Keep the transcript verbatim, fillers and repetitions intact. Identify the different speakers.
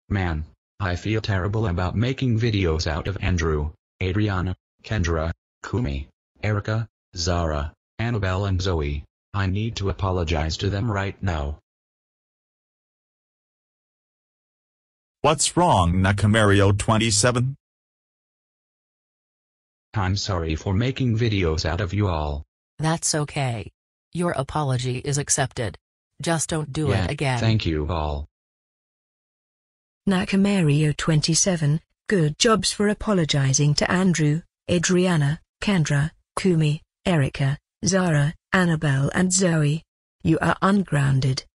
Speaker 1: Man, I feel terrible about making videos out of Andrew, Adriana, Kendra, Kumi, Erica, Zara, Annabelle and Zoe. I need to apologize to them right now.
Speaker 2: What's wrong, Nakamario twenty-seven?
Speaker 1: I'm sorry for making videos out of you all.
Speaker 3: That's okay. Your apology is accepted. Just don't do
Speaker 1: Yeah,
Speaker 3: it again.
Speaker 1: thank you all.
Speaker 4: Nakamario twenty-seven, good jobs for apologizing to Andrew, Adriana, Kendra, Kumi, Erica, Zara, Annabelle and Zoe. You are ungrounded.